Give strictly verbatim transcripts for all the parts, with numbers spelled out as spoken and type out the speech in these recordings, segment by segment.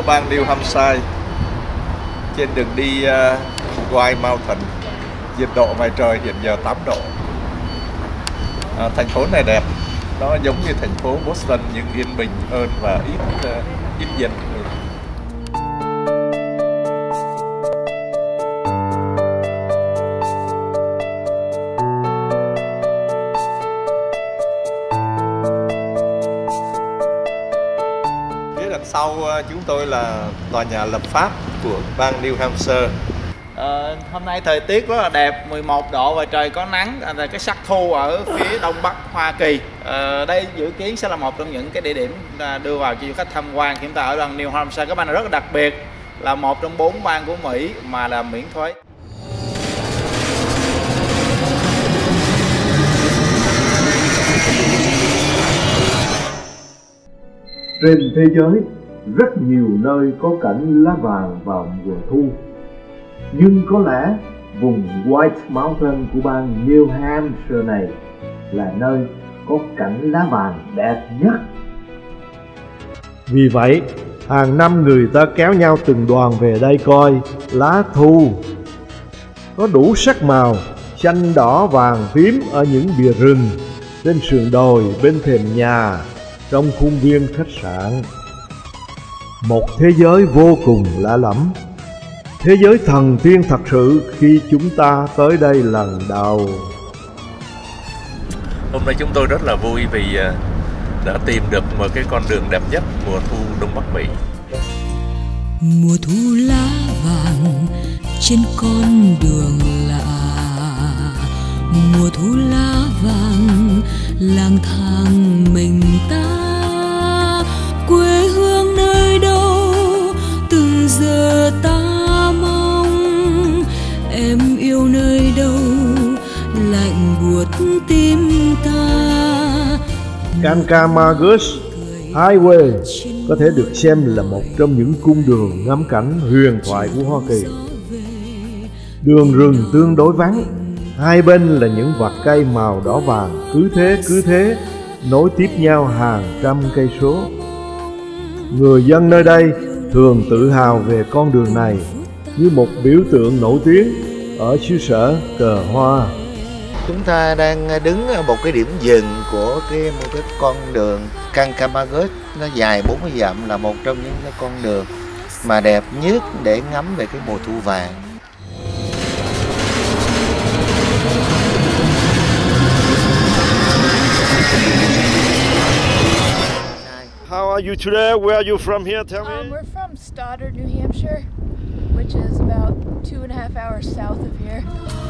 bang New Hampshire trên đường đi uh, White Mountain. Nhiệt độ ngoài trời hiện giờ tám độ. À, thành phố này đẹp, nó giống như thành phố Boston nhưng yên bình hơn và ít uh, ít dân. Phía đằng sau uh, chúng tôi là tòa nhà lập pháp của bang New Hampshire. Ờ, hôm nay thời tiết rất là đẹp, mười một độ và trời có nắng, là cái sắc thu ở phía đông bắc Hoa Kỳ. Ờ, đây dự kiến sẽ là một trong những cái địa điểm đưa vào cho du khách tham quan. Chúng ta ở bang New Hampshire, các bang này rất là đặc biệt, là một trong bốn bang của Mỹ mà là miễn thuế. Trên thế giới, rất nhiều nơi có cảnh lá vàng vào mùa thu. Nhưng có lẽ vùng White Mountain của bang New Hampshire này là nơi có cảnh lá vàng đẹp nhất. Vì vậy, hàng năm người ta kéo nhau từng đoàn về đây coi lá thu. Có đủ sắc màu, xanh đỏ vàng tím ở những bìa rừng, trên sườn đồi, bên thềm nhà, trong khuôn viên khách sạn. Một thế giới vô cùng lạ lẫm. Thế giới thần tiên thật sự khi chúng ta tới đây lần đầu. Hôm nay chúng tôi rất là vui vì đã tìm được một cái con đường đẹp nhất mùa thu Đông Bắc Mỹ. Mùa thu lá vàng trên con đường lạ, mùa thu lá vàng lang thang mình ta. Quê hương nơi đâu từng giờ ta mong, em yêu nơi đâu lạnh buốt tim ta. Kancamagus Highway có thể được xem là một trong những cung đường ngắm cảnh huyền thoại của Hoa Kỳ. Đường rừng tương đối vắng, hai bên là những vạt cây màu đỏ vàng cứ thế cứ thế nối tiếp nhau hàng trăm cây số. Người dân nơi đây thường tự hào về con đường này như một biểu tượng nổi tiếng ở xứ sở cờ hoa. Chúng ta đang đứng ở một cái điểm dừng của cái một cái con đường Kancamagus, nó dài bốn mươi dặm, là một trong những cái con đường mà đẹp nhất để ngắm về cái mùa thu vàng. How are you today? Where are you from here? Tell me. Um, we're from Stoddard, New Hampshire, which is about two and a half hours south of here.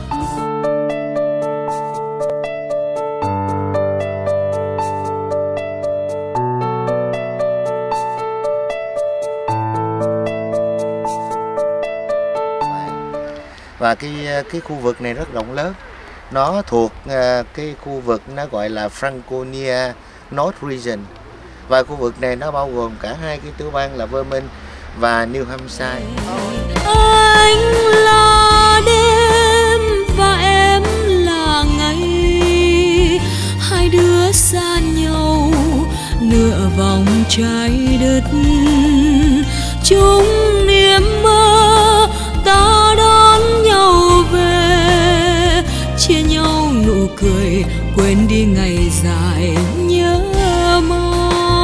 Và cái cái khu vực này rất rộng lớn. Nó thuộc cái khu vực nó gọi là Franconia North Region. Và khu vực này nó bao gồm cả hai cái tiểu bang là Vermont và New Hampshire. Anh là đêm và em là ngày, hai đứa xa nhau nửa vòng trái đất. Chung niềm mơ ta đón nhau về, chia nhau nụ cười quên đi ngày dài nhớ mong.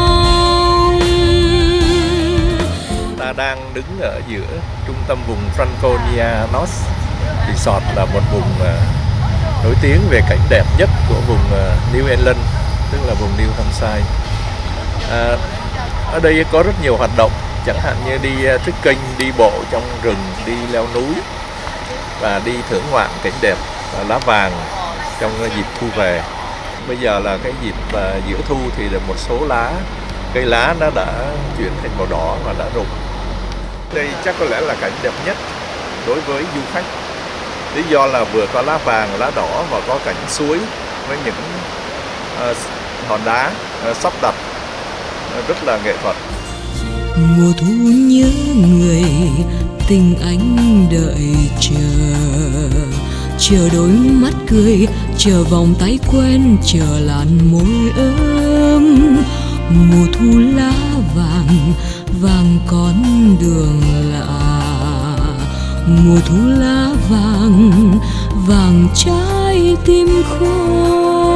Ta đang đứng ở giữa trung tâm vùng Franconia North Resort, là một vùng uh, nổi tiếng về cảnh đẹp nhất của vùng uh, New England, tức là vùng New Hampshire. Uh, ở đây có rất nhiều hoạt động, chẳng hạn như đi uh, trekking, đi bộ trong rừng, đi leo núi và đi thưởng ngoạn cảnh đẹp uh, lá vàng trong uh, dịp thu về. Bây giờ là cái dịp uh, giữa thu thì là một số lá, cây lá nó đã chuyển thành màu đỏ và đã rụng. Đây chắc có lẽ là cảnh đẹp nhất đối với du khách. Lý do là vừa có lá vàng, lá đỏ và có cảnh suối với những uh, hòn đá uh, sắp đặt uh, rất là nghệ thuật. Mùa thu nhớ người, tình anh đợi chờ, chờ đôi mắt cười, chờ vòng tay quen, chờ làn môi ấm. mùa thu lá vàng vàng con đường lạ, mùa thu lá vàng vàng trái tim khô.